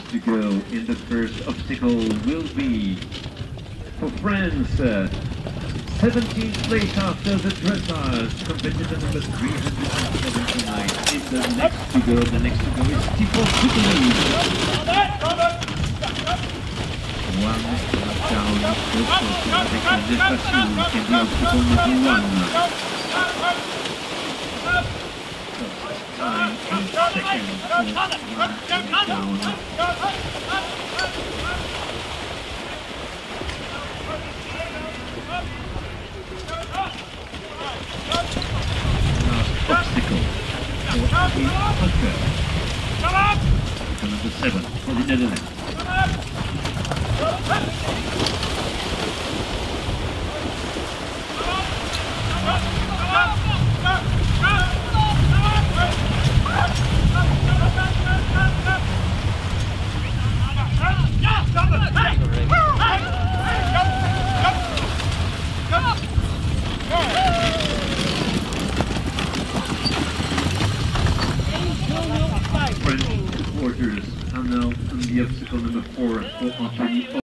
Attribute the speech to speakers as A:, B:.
A: to go in the first obstacle will be for France. 17th place after the dressage, competitor number 379. In the next to go is Tipo Quickly. One lap down, also avec Despacio in the obstacle number 1. Time in seconds for one down. Obstacle for STREUTKER. Number 7 for the Netherlands. French supporters are now on the obstacle number 4 for Anthony